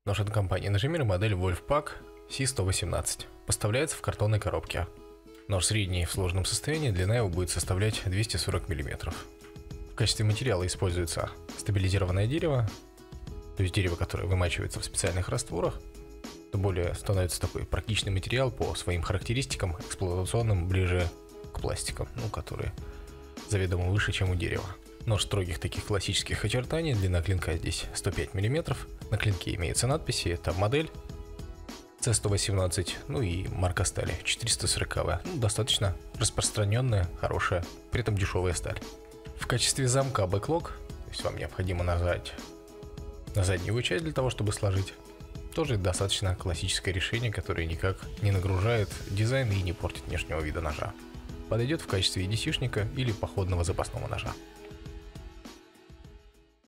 Нож от компании Ножемир, модель Wolfpack C118. Поставляется в картонной коробке. Нож средний в сложном состоянии, длина его будет составлять 240 мм. В качестве материала используется стабилизированное дерево, то есть дерево, которое вымачивается в специальных растворах. Это более становится такой практичный материал по своим характеристикам, эксплуатационным, ближе к пластикам, которые заведомо выше, чем у дерева. Нож строгих таких классических очертаний, длина клинка здесь 105 мм. На клинке имеются надписи, это модель C118, и марка стали 440. Достаточно распространенная, хорошая, при этом дешевая сталь. В качестве замка бэклог, то есть вам необходимо нажать на заднюю часть для того, чтобы сложить. Тоже достаточно классическое решение, которое никак не нагружает дизайн и не портит внешнего вида ножа. Подойдет в качестве EDC-шника или походного запасного ножа.